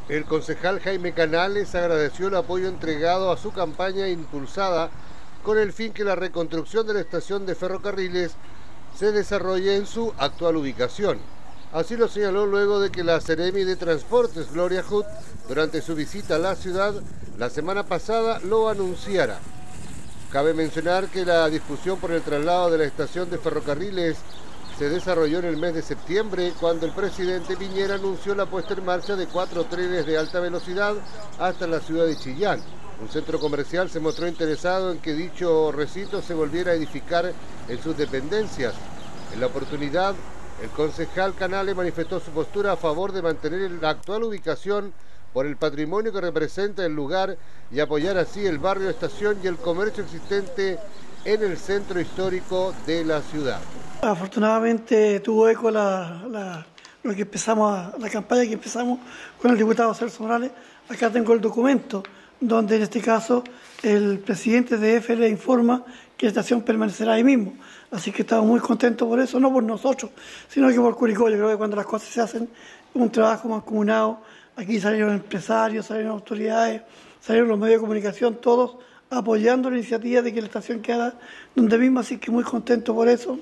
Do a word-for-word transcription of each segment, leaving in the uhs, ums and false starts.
El concejal Jaime Canales agradeció el apoyo entregado a su campaña impulsada con el fin que la reconstrucción de la estación de ferrocarriles se desarrolle en su actual ubicación. Así lo señaló luego de que la Seremi de Transportes, Gloria Hood, durante su visita a la ciudad la semana pasada lo anunciara. Cabe mencionar que la discusión por el traslado de la estación de ferrocarriles se desarrolló en el mes de septiembre, cuando el presidente Piñera anunció la puesta en marcha de cuatro trenes de alta velocidad hasta la ciudad de Chillán. Un centro comercial se mostró interesado en que dicho recinto se volviera a edificar en sus dependencias. En la oportunidad, el concejal Canales manifestó su postura a favor de mantener la actual ubicación por el patrimonio que representa el lugar y apoyar así el barrio Estación y el comercio existente en el centro histórico de la ciudad. Afortunadamente tuvo eco la, la, lo que empezamos a, la campaña que empezamos con el diputado Celso Morales. Acá tengo el documento donde en este caso el presidente de F le informa que la estación permanecerá ahí mismo. Así que estamos muy contentos por eso, no por nosotros, sino que por Curicó. Yo creo que cuando las cosas se hacen, un trabajo mancomunado, aquí salieron empresarios, salieron autoridades, salieron los medios de comunicación, todos apoyando la iniciativa de que la estación quedara donde mismo, así que muy contento por eso.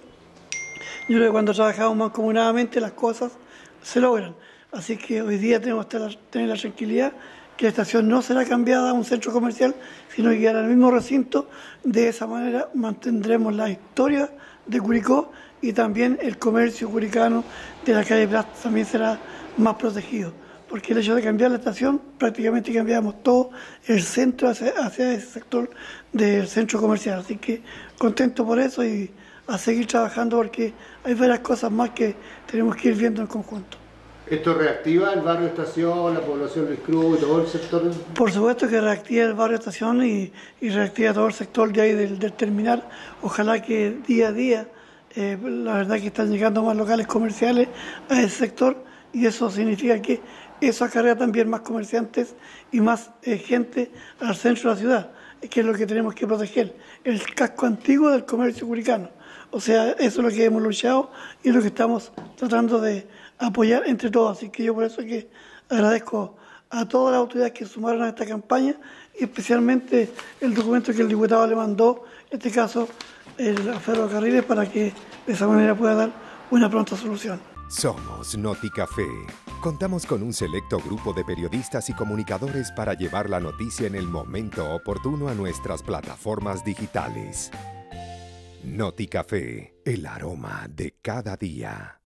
Yo creo que cuando trabajamos mancomunadamente las cosas se logran. Así que hoy día tenemos que tener la tranquilidad que la estación no será cambiada a un centro comercial, sino que quedará en el mismo recinto. De esa manera mantendremos la historia de Curicó y también el comercio curicano de la calle Prat también será más protegido. Porque el hecho de cambiar la estación, prácticamente cambiamos todo el centro hacia, hacia ese sector del centro comercial. Así que contento por eso y a seguir trabajando porque hay varias cosas más que tenemos que ir viendo en conjunto. ¿Esto reactiva el barrio Estación, la población Luis Cruz y todo el sector? Por supuesto que reactiva el barrio Estación y, y reactiva todo el sector de ahí del, del terminal. Ojalá que día a día, eh, la verdad que están llegando más locales comerciales a ese sector y eso significa que eso acarrea también más comerciantes y más eh, gente al centro de la ciudad, que es lo que tenemos que proteger, el casco antiguo del comercio curicano. O sea, eso es lo que hemos luchado y es lo que estamos tratando de apoyar entre todos. Así que yo por eso es que agradezco a todas las autoridades que sumaron a esta campaña y especialmente el documento que el diputado le mandó, en este caso el ferrocarriles, para que de esa manera pueda dar una pronta solución. Somos Noticafé. Contamos con un selecto grupo de periodistas y comunicadores para llevar la noticia en el momento oportuno a nuestras plataformas digitales. Noticafé, el aroma de cada día.